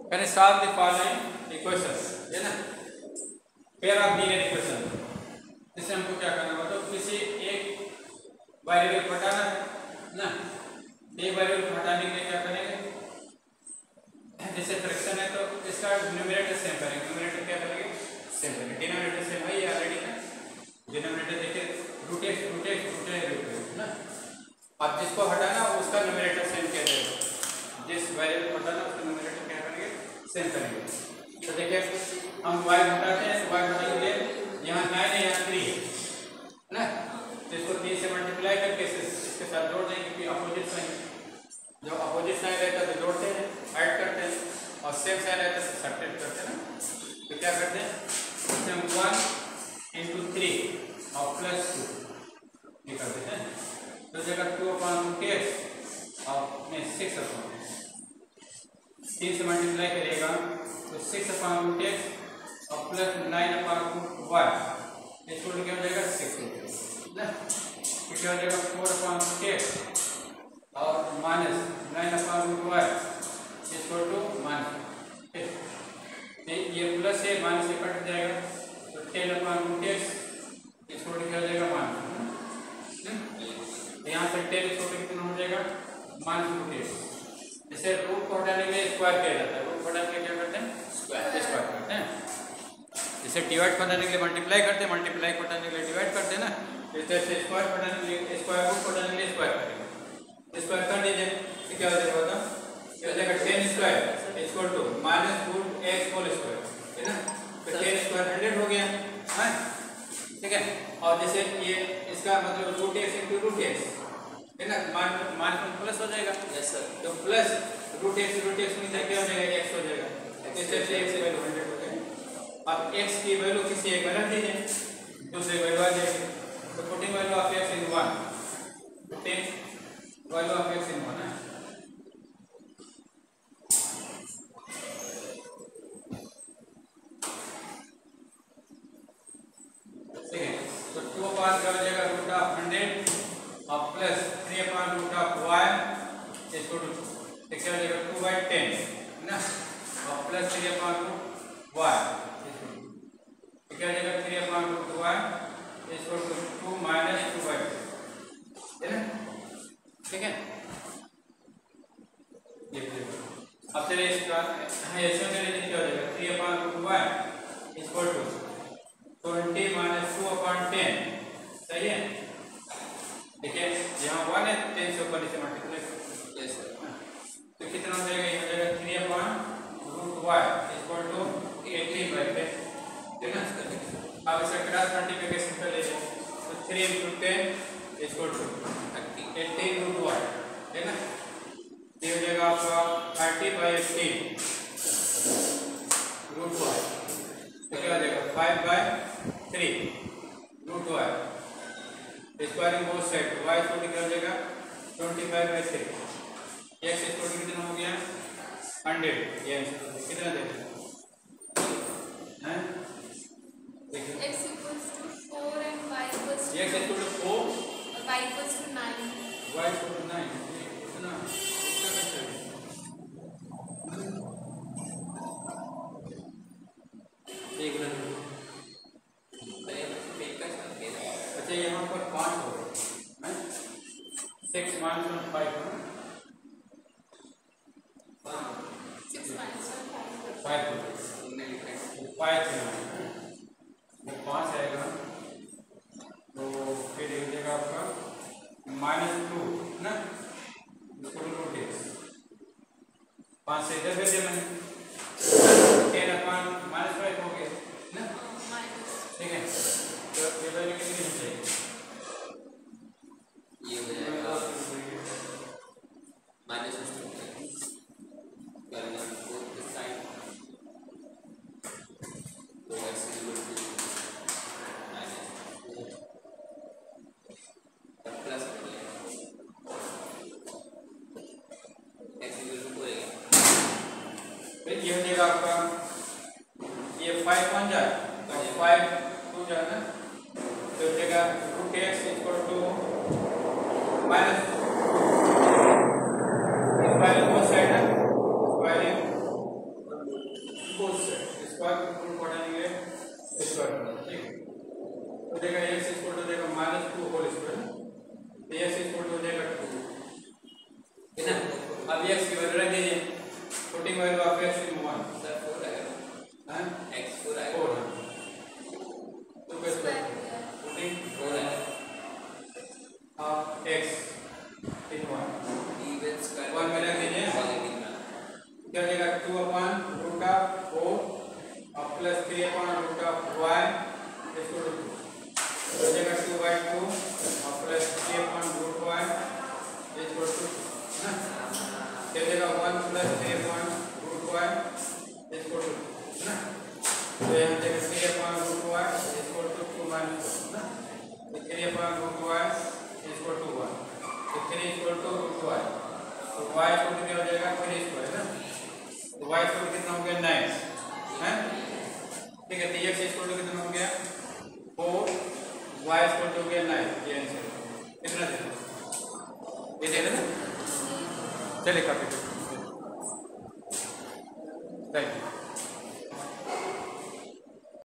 Can solve the following equations, है ना, pair of linear equation. इससे हमको क्या करना होगा, तो किसी एक वेरिएबल को हटाना है ना, एक वेरिएबल को हटाने के लिए क्या करेंगे, जैसे फ्रैक्शन है तो इसका न्यूमरेटर सेम करेंगे, न्यूमरेटर क्या करेंगे, सेम करेंगे, डिनोमिनेटर सेम है ये ऑलरेडी है, डिनोमिनेटर देखिए रूट एक्स ना, अब जिसको हटाना उसका न्यूमरेटर सेम क्या रहेगा, जिस वेरिएबल को हटाना उसका न्यूमरेटर क्या करेंगे, सेम करेंगे। तो देखिए हम y हटाते हैं तो y हटाने के लिए यहाँ 9 है यहाँ 3 है ना, तो इसको 3 से मल्टीप्लाई करके इसके साथ जोड़ देंगे क्योंकि अपोजिट साइन, जो अपोजिट साइन रहता है तो जोड़ते हैं, ऐड करते हैं, और सेम साइन रहता है तो सब्ट्रैक्ट करते हैं ना। तो क्या करते हैं, इसमें हम 1 × 3 और +2 ये कर देते हैं, तो जगह 2/2 और 6 3 से मल्टीप्लाई करिएगा तो 6/2 और +9/1 इसको क्या हो जाएगा 6 ना, फिर क्या हो जाएगा 4/2 और -9/1 इसको टू -, ये प्लस है माइनस से कट जाएगा तो 10/2 इसको क्या हो जाएगा यहाँ से 10 इसको कितना हो जाएगा -2। जैसे रूट को हटाने के लिए स्क्वायर किया जाता है, रूट को हटाने के लिए क्या करते हैं, स्क्वायर करते हैं। जैसे डिवाइड को हटाने के लिए मल्टीप्लाई करते हैं, मल्टीप्लाई को हटाने के लिए डिवाइड करते हैं ना, इस तरह से स्क्वायर को हटाने के लिए स्क्वायर, रूट को हटाने के लिए स्क्वायर करेंगे, स्क्वायर कर दीजिए तो क्या हो जाएगा, क्या हो जाएगा 10 स्क्वायर इक्वल टू -√x² है ना, तो 10 स्क्वायर 100 हो गया है, ठीक है। और जैसे ये इसका मतलब √x × √x है ना, मान प्लस हो जाएगा, यस सर, तो प्लस √x में क्या हो जाएगा, x हो जाएगा, इस तरह से x की वैल्यू 100 हो जाएगी। अब x की वैल्यू किसी एक में रख दीजिए, दूसरे वैल्यू आ जाएगी, तो putting value of x in 1, putting value of x in 1 है, ठीक है। तो 2/100 क्या हो जाएगा, √100 और प्लस 3/√y इसको क्या हो जाएगा 2/10 ना, और प्लस 3/√y इसको क्या हो जाएगा 3/√y इसको 2 - 2/2 है ना, ठीक है। ये अब चलिए इसका इसमें क्या हो जाएगा 3/√y इसको 20 - 2/10 सही है। देखिए यहाँ 1 है, 10 से ऊपर इसे मल्टीप्लाई यस सर, तो कितना हो जाएगा, ये हो जाएगा 3/√y इक्वल टू 18/10 है ना। अब इसका क्रॉस मल्टीप्लिकेशन कर लीजिए तो 3 × 10 इक्वल टू 18√y है ना, ये हो जाएगा आपका 30/18 √y, तो क्या हो जाएगा 5/3 √y, squaring both side, y equal to क्या हो जाएगा 25/3, x इक्वल टू कितना हो गया 100, ये कितना देखें हैं, देखिए x equals to 4 and y equals to x equal to 4 y equals to 9, y equal to 9, इतना कैसे एक मिनट, अच्छा यहाँ पर 5 हो गए, 6 - 5 6 - 5 5 वो 5 आएगा, तो फिर हो जाएगा आपका -2 ना, इसको √x 5 से इधर भेजे मैंने 10/-5 हो गया ना, ठीक है। तो ये वैल्यू कितनी हो जाएगी, ये हो जाएगा ये हो जाएगा आपका, ये 5 बन जाए तो 5 2 जाए ना, तो हो जाएगा √x equal to minus squaring both side है, स्क्वायरिंग क्या हो जाएगा 2/√4 और प्लस 3/√y इसको 2 हो जाएगा 2/2 और प्लस 3/√y इसको 2 ना, क्या हो जाएगा 1 प्लस 3/√y इसको 2 ना, तो यहाँ जाएगा 3/√y इसको 2 माइनस ना, तो 3/√y इसको 2 1, तो 3 इक्वल टू √y, तो y इक्वल टू क्या हो जाएगा 3 स्क्वायर ना, तो y इक्वल कितना हो गया 9 है, ठीक है। तो x इक्वल टू कितना हो गया 4, y इक्वल टू हो गया 9, ये आंसर कितना देना, ये देना ना, चलिए काफी थैंक यू।